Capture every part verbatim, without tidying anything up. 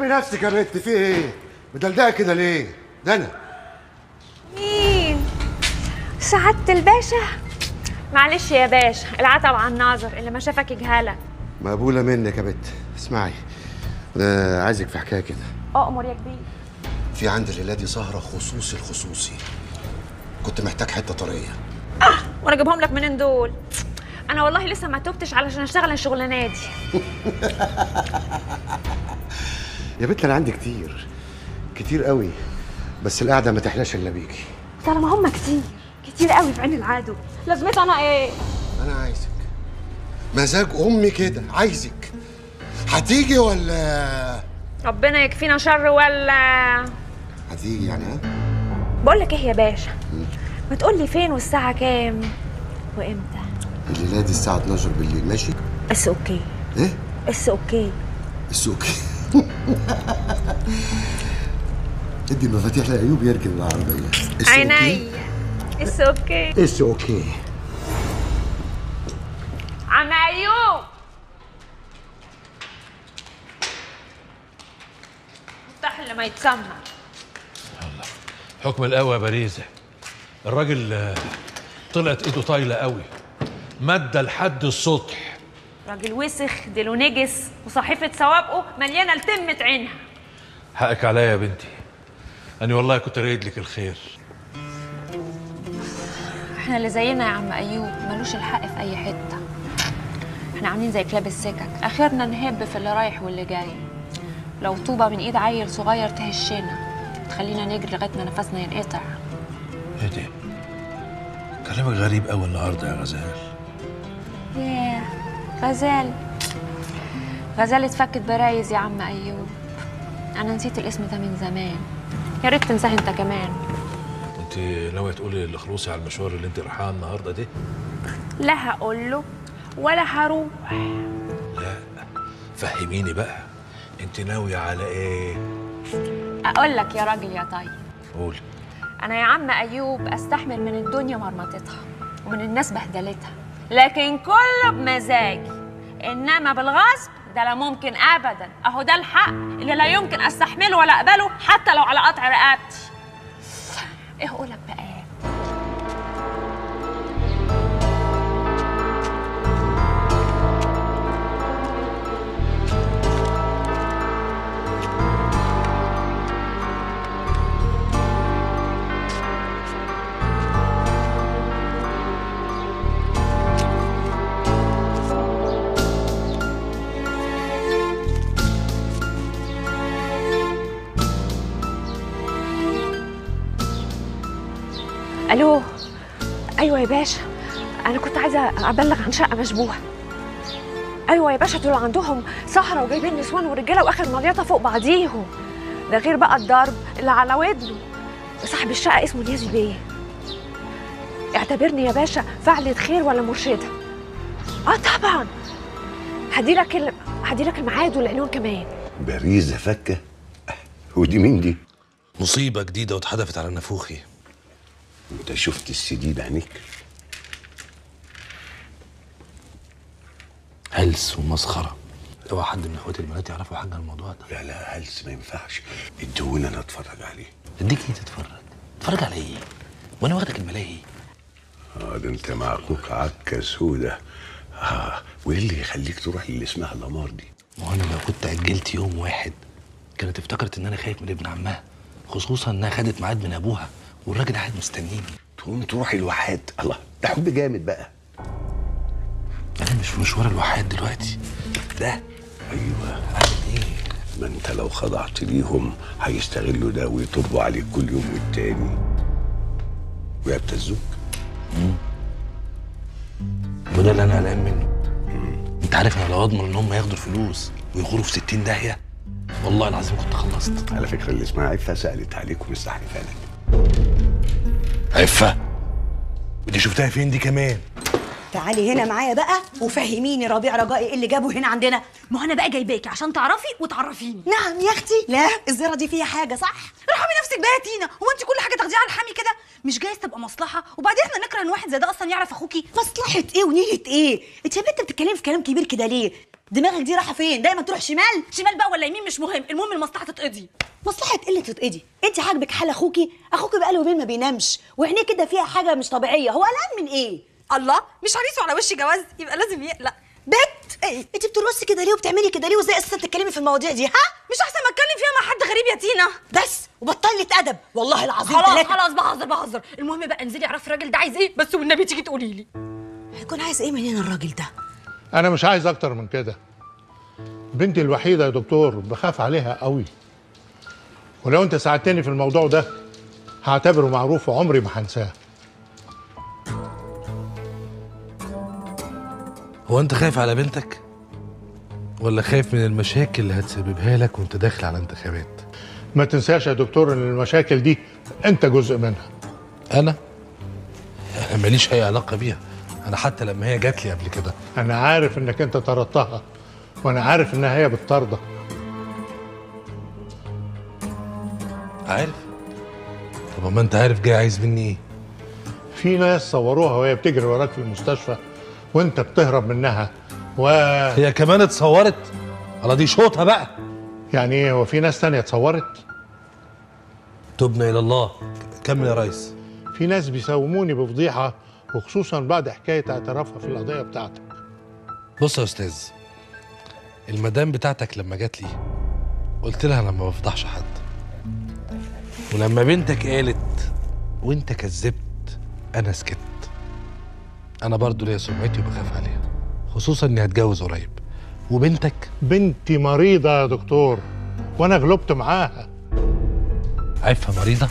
احترمي نفسك يا بنت، في ايه؟ مدلدقه كده ليه؟ ده انا. مين؟ سعادة الباشا؟ معلش يا باشا، العتب على الناظر، اللي ما شافك يجهلك. مقبوله منك يا بنت. اسمعي، انا عايزك في حكايه كده. اؤمر يا كبير. في عند الليله دي سهره خصوصي الخصوصي، كنت محتاج حته طريه. اه وانا اجيبهم لك منين دول؟ انا والله لسه ما توبتش علشان اشتغل الشغلانه دي. يا بنت انا عندي كتير كتير قوي، بس القعده ما تحلاش الا بيكي. طالما هم كتير كتير قوي في عين العدو، لازمتها انا ايه؟ انا عايزك، مزاج امي كده، عايزك. هتيجي ولا ربنا يكفينا شر ولا هتيجي يعني؟ ها بقول لك ايه يا باشا، ما تقول لي فين والساعه كام وامتى؟ الليله دي الساعه اتناشر بالليل، ماشي؟ بس اوكي. ايه؟ بس اوكي. بس اوكي. ادي المفاتيح لايوب يركن العربيه. عينيا. بس اوكي. بس اوكي. عم ايوب، افتح اللي ما يتسمع. الله، حكم القوى يا باريزة. الراجل طلعت ايده طايله قوي، مادة لحد السطح. راجل وسخ ديله نجس، وصحيفة سوابقه مليانة لتمة عينها. حقك عليا يا بنتي، أنا والله كنت رايد لك الخير. احنا اللي زينا يا عم أيوب ملوش الحق في أي حتة. احنا عاملين زي كلاب السكك، آخرنا نهب في اللي رايح واللي جاي. لو طوبة من إيد عيل صغير تهشنا، تخلينا نجري لغاية ما نفسنا ينقطع. ايه ده؟ كلامك غريب قوي النهارده يا غزال. ياه غزال، غزال اتفكت برايز يا عم أيوب. أنا نسيت الاسم ده من زمان، يا ريت تنساه أنت كمان. انت ناوية تقولي لخلوصي على المشوار اللي انت رايحاه النهارده دي؟ لا هقول له ولا هروح. لا فهميني بقى، انت ناوية على ايه؟ أقول لك يا راجل يا طيب. قولي. أنا يا عم أيوب أستحمل من الدنيا مرمطتها ومن الناس بهدلتها، لكن كله بمزاجي، إنما بالغصب ده لا ممكن أبدا. أهو ده الحق اللي لا يمكن أستحمله ولا أقبله حتى لو على قطع رقبتي. إيه أقولك بقى؟ الو. ايوه يا باشا، انا كنت عايزه ابلغ عن شقه مشبوهه. ايوه يا باشا، دول عندهم سهره وجايبين نسوان ورجاله واخر مليطه فوق بعضيهم، ده غير بقى الضرب اللي على ودنه. صاحب الشقه اسمه نيازي بيه. اعتبرني يا باشا فعلة خير ولا مرشده. اه طبعا، هديلك ال... هديلك الميعاد والعنوان كمان. باريزة فكه؟ ودي مين دي؟ مصيبة جديدة واتحدفت على نافوخي. انت شفت السي دي بعينيك؟ هلس ومسخرة. اوعى حد من اخواتي البنات يعرفوا حاجة عن الموضوع ده. لا لا هلس ما ينفعش، ادوني انا اتفرج عليه. اديك ايه تتفرج؟ تتفرج على ايه؟ وانا واخدك الملاهي؟ اه ده انت مع اخوك عكة سودة. اه وايه اللي يخليك تروح للي اسمها الامار دي؟ ما انا لو كنت اجلت يوم واحد كانت افتكرت ان انا خايف من ابن عمها، خصوصا انها خدت ميعاد من ابوها والراجل قاعد مستنيني. تقوم تروحي الواحات؟ الله، ده حب جامد بقى. انا مش في مشوار الواحات دلوقتي. ده ايوه. اعمل ايه؟ ما انت لو خضعت ليهم هيستغلوا ده ويطبوا عليك كل يوم والتاني ويبتزوك. امم وده اللي انا قلقان منه. انت عارف انا لو اضمن ان هم ياخدوا الفلوس ويغوروا في ستين داهيه والله العظيم كنت خلصت. على فكره اللي اسمها عفه سالت عليك ومستحلفه لك. عفه؟ ودي شفتها فين دي كمان؟ تعالي هنا معايا بقى وفهميني ربيع رجائي ايه اللي جابه هنا عندنا. ما انا بقى جايباكي عشان تعرفي وتعرفيني. نعم يا اختي. لا الزياره دي فيها حاجه صح؟ ارحمي نفسك بقى يا تينا، هو انت كل حاجه تاخديها على الحامي كده؟ مش جايز تبقى مصلحه؟ وبعدين احنا نكره ان واحد زي ده اصلا يعرف اخوكي. مصلحه ايه ونيله ايه؟ انت يا بنت بتتكلمي في كلام كبير كده ليه؟ دماغك دي رايحه فين؟ دايما تروح شمال. شمال بقى ولا يمين مش مهم، المهم المصلحه تتقضي. مصلحه قله تتقضي؟ انت عاجبك حال اخوكي؟ اخوكي بقاله يومين ما بينامش وعينيه كده فيها حاجه مش طبيعيه، هو قلقان من ايه؟ الله، مش عريسه على وش جواز يبقى لازم يقلق. بت ايه انت بترقصي كده ليه وبتعملي كده ليه وازاي اساسا تتكلمي في المواضيع دي؟ ها مش احسن ما اتكلم فيها مع حد غريب يا تينا؟ بس وبطلي ادب والله العظيم. خلاص تلاتة. خلاص بهزر بهزر، المهم بقى انزلي اعرفي الراجل ده عايز ايه بس، والنبي تيجي تقولي لي. هيكون عايز ايه مننا الراجل ده؟ انا مش عايز اكتر من كده. بنتي الوحيده يا دكتور، بخاف عليها قوي، ولو انت ساعدتني في الموضوع ده هعتبره معروف وعمري ما هنساه. هو انت خايف على بنتك ولا خايف من المشاكل اللي هتسببها لك وانت داخل على انتخابات؟ ما تنساش يا دكتور ان المشاكل دي انت جزء منها. انا انا ماليش اي علاقه بيها، انا حتى لما هي جات لي قبل كده. انا عارف انك انت طردتها وانا عارف انها هي بتطردك. عارف؟ طب ما انت عارف جاي عايز مني ايه؟ في ناس صوروها وهي بتجري وراك في المستشفى وانت بتهرب منها و هي كمان اتصورت؟ على دي شوطها بقى. يعني ايه، هو في ناس تانية اتصورت؟ تبنا الى الله. كمل يا ريس. في ناس بيساوموني بفضيحة، وخصوصا بعد حكاية اعترافها في القضية بتاعتك. بص يا استاذ، المدام بتاعتك لما جات لي قلت لها انا ما بفضحش حد، ولما بنتك قالت وانت كذبت انا سكت. انا برضو ليا سمعتي وبخاف عليها، خصوصا اني هتجوز قريب. وبنتك بنتي مريضة يا دكتور وانا غلبت معاها. عارفها مريضة؟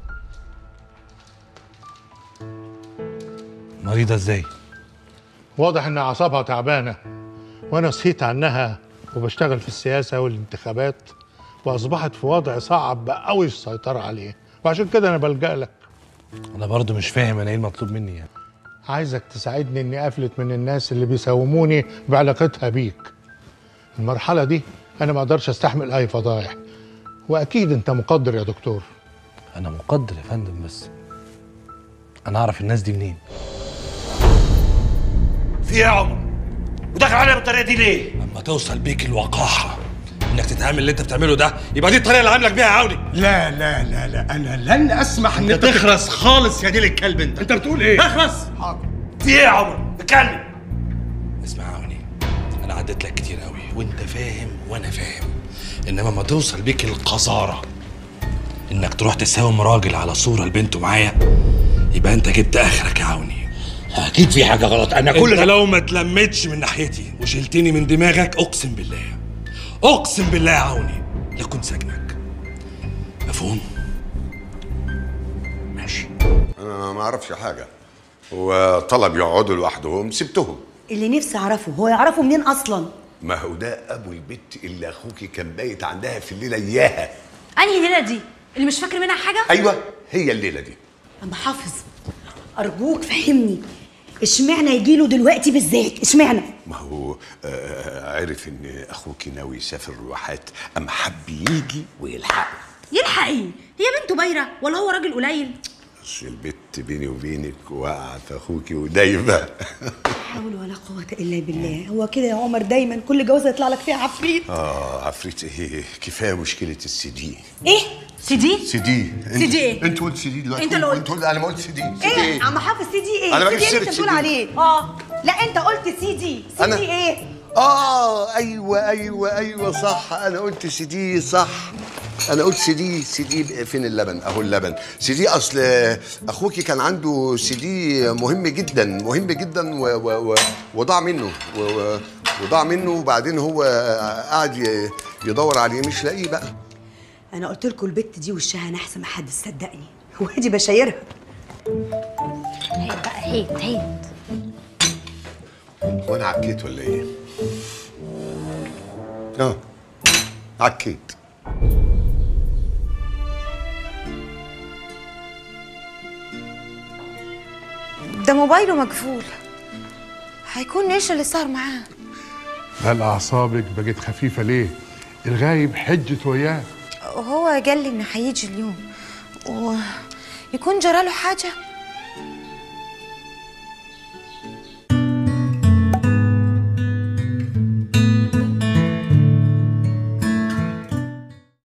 مريضة ازاي؟ واضح ان اعصابها تعبانة، وانا صحيت عنها وبشتغل في السياسة والانتخابات، واصبحت في وضع صعب قوي السيطرة عليه، وعشان كده انا بلجأ لك. انا برضو مش فاهم انا ايه المطلوب مني يعني. عايزك تساعدني اني افلت من الناس اللي بيساوموني بعلاقتها بيك. المرحلة دي انا ما اقدرش استحمل اي فضايح، واكيد انت مقدر يا دكتور. انا مقدر يا فندم، بس انا اعرف الناس دي منين. في ايه يا عمر؟ وداخل عليا بالطريقه دي ليه؟ لما توصل بيك الوقاحه انك تتعامل اللي انت بتعمله ده، يبقى دي الطريقه اللي عاملك بيها يا عوني. لا لا لا لا، انا لن اسمح ان انت تخرس خالص يا ديل الكلب. انت انت بتقول ايه؟ اخرس. حاضر. في ايه يا عمر؟ اتكلم. اسمع يا عوني، انا عديت لك كتير قوي وانت فاهم وانا فاهم، انما ما توصل بيك القذاره انك تروح تساوم راجل على صوره لبنته معايا، يبقى انت جبت اخرك يا عوني. اكيد في حاجه غلط. انا كل انت لو ما تلمتش من ناحيتي وشلتني من دماغك اقسم بالله اقسم بالله يا عوني لكن سجنك. مفهوم؟ ماشي. انا ما اعرفش حاجه، وطلب يقعدوا لوحدهم سبتهم. اللي نفسي اعرفه هو يعرفه منين اصلا؟ ما هو ده ابو البت اللي اخوكي كان بايت عندها في الليله اياها. انهي ليله دي اللي مش فاكر منها حاجه؟ ايوه هي الليله دي. اما حافظ ارجوك فهمني، اشمعنى يجي له دلوقتي بالذات؟ اشمعنى؟ ما هو آه عرف ان اخوكي ناوي يسافر الواحات، ام حب يجي ويلحقه. يلحق ايه؟ هي بنته بايره ولا هو راجل قليل؟ بس البت بيني وبينك وقعت اخوكي ودايبه. لا حول ولا قوة الا بالله. هو كده يا عمر دايما كل جوازه يطلع لك فيها عفريت. اه عفريت ايه؟ كفايه مشكله السي دي. ايه؟ سي دي؟ سي دي. سي دي ايه؟ انت قلت سي دي دلوقتي. انت اللي قلت. انت قلت. انا ما قلت سي دي. سي ايه؟ دي ايه؟ عم حافظ سي دي ايه؟ انا سي بجيب دي سيرة انت سي بتقول دي. عليه. اه لا انت قلت سي دي. سي أنا- دي ايه؟ اه ايوه ايوه ايوه صح، انا قلت سي دي صح. انا قلت سي دي. سي دي فين اللبن؟ اهو اللبن. سي دي اصل اخوكي كان عنده سي دي مهم جدا مهم جدا و و و وضاع منه و و وضاع منه وبعدين هو قاعد ي- يدور عليه مش لاقيه بقى. انا قلت لكم البت دي وشها نحس، ما حد صدقني. وادي بشايرها. هيت بقى هيت هيت. وانا عكيت ولا ايه؟ اه عكيت. ده موبايله مقفول، هيكون ايش اللي صار معاه؟ هل اعصابك بقت خفيفة ليه؟ الغايب حجت وياه. وهو قال لي انه هيجي اليوم ويكون جراله حاجه.